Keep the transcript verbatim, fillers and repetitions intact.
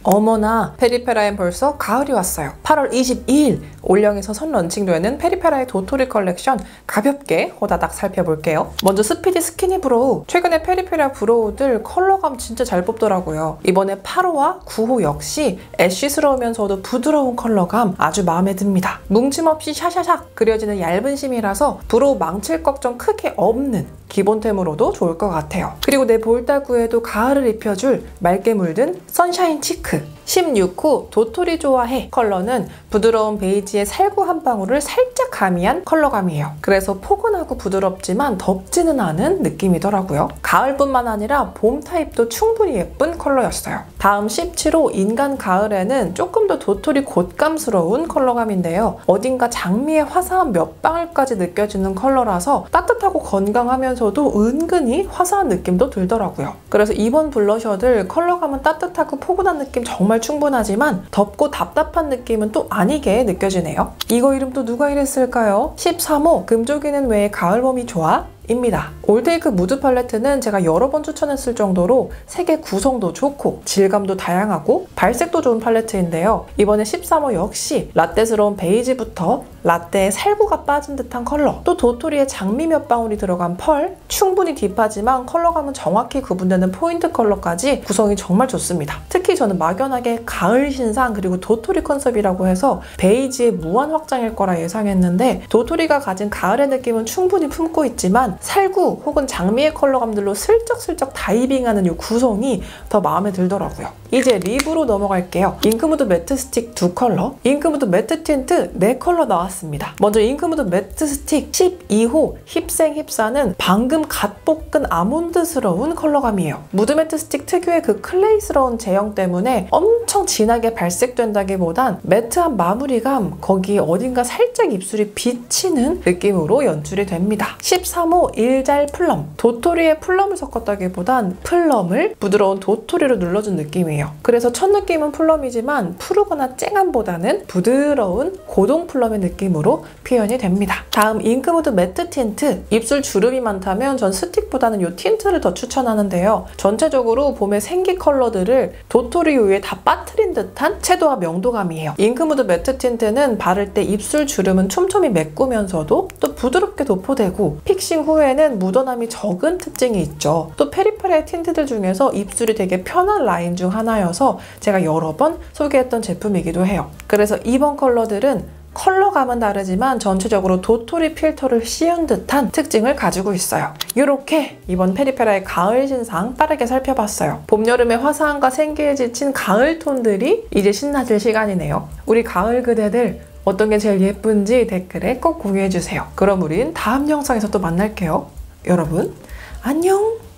어머나, 페리페라엔 벌써 가을이 왔어요. 팔월 이십이일 올영에서 선 런칭되는 페리페라의 도토리 컬렉션 가볍게 호다닥 살펴볼게요. 먼저 스피디 스키니 브로우. 최근에 페리페라 브로우들 컬러감 진짜 잘 뽑더라고요. 이번에 팔호와 구호 역시 애쉬스러우면서도 부드러운 컬러감 아주 마음에 듭니다. 뭉침 없이 샤샤샥 그려지는 얇은 심이라서 브로우 망칠 걱정 크게 없는 기본템으로도 좋을 것 같아요. 그리고 내 볼따구에도 가을을 입혀줄 맑게 물든 선샤인 치크. 십육 호 도토리 좋아해 컬러는 부드러운 베이지의 살구 한 방울을 살짝 가미한 컬러감이에요. 그래서 포근하고 부드럽지만 덥지는 않은 느낌이더라고요. 가을뿐만 아니라 봄 타입도 충분히 예쁜 컬러였어요. 다음 십칠 호 인간 가을에는 조금 더 도토리 곶감스러운 컬러감인데요. 어딘가 장미의 화사한 몇 방울까지 느껴지는 컬러라서 따뜻하고 건강하면서도 은근히 화사한 느낌도 들더라고요. 그래서 이번 블러셔들 컬러감은 따뜻하고 포근한 느낌 정말 충분하지만 덥고 답답한 느낌은 또 아니게 느껴지네요. 이거 이름 또 누가 이랬을까요? 십삼 호 금쪽이는 왜 가을 봄이 좋아? 입니다. 올테이크 무드 팔레트는 제가 여러 번 추천했을 정도로 색의 구성도 좋고 질감도 다양하고 발색도 좋은 팔레트인데요. 이번에 십삼 호 역시 라떼스러운 베이지부터 라떼에 살구가 빠진 듯한 컬러, 또 도토리에 장미 몇 방울이 들어간 펄, 충분히 딥하지만 컬러감은 정확히 구분되는 포인트 컬러까지 구성이 정말 좋습니다. 특히 저는 막연하게 가을 신상 그리고 도토리 컨셉이라고 해서 베이지의 무한 확장일 거라 예상했는데 도토리가 가진 가을의 느낌은 충분히 품고 있지만 살구 혹은 장미의 컬러감들로 슬쩍슬쩍 다이빙하는 이 구성이 더 마음에 들더라고요. 이제 립으로 넘어갈게요. 잉크무드 매트 스틱 두 컬러, 잉크무드 매트 틴트 네 컬러 나왔습니다. 먼저 잉크무드 매트 스틱 십이 호 힙생 힙사는 방금 갓 볶은 아몬드스러운 컬러감이에요. 무드 매트 스틱 특유의 그 클레이스러운 제형 때문에 엄청 진하게 발색된다기보단 매트한 마무리감, 거기에 어딘가 살짝 입술이 비치는 느낌으로 연출이 됩니다. 십삼 호 일잘 플럼. 도토리에 플럼을 섞었다기보단 플럼을 부드러운 도토리로 눌러준 느낌이에요. 그래서 첫 느낌은 플럼이지만 푸르거나 쨍함보다는 부드러운 고동 플럼의 느낌으로 표현이 됩니다. 다음 잉크무드 매트 틴트. 입술 주름이 많다면 전 스틱보다는 이 틴트를 더 추천하는데요. 전체적으로 봄의 생기 컬러들을 도토리 우유에 다 빠뜨린 듯한 채도와 명도감이에요. 잉크무드 매트 틴트는 바를 때 입술 주름은 촘촘히 메꾸면서도 또 부드럽게 도포되고 픽싱 후에는 묻어남이 적은 특징이 있죠. 또 페리페라의 틴트들 중에서 입술이 되게 편한 라인 중 하나여서 제가 여러 번 소개했던 제품이기도 해요. 그래서 이번 컬러들은 컬러감은 다르지만 전체적으로 도토리 필터를 씌운 듯한 특징을 가지고 있어요. 이렇게 이번 페리페라의 가을 신상 빠르게 살펴봤어요. 봄, 여름의 화사함과 생기에 지친 가을 톤들이 이제 신나질 시간이네요. 우리 가을 그대들 어떤 게 제일 예쁜지 댓글에 꼭 공유해주세요. 그럼 우린 다음 영상에서 또 만날게요. 여러분 안녕!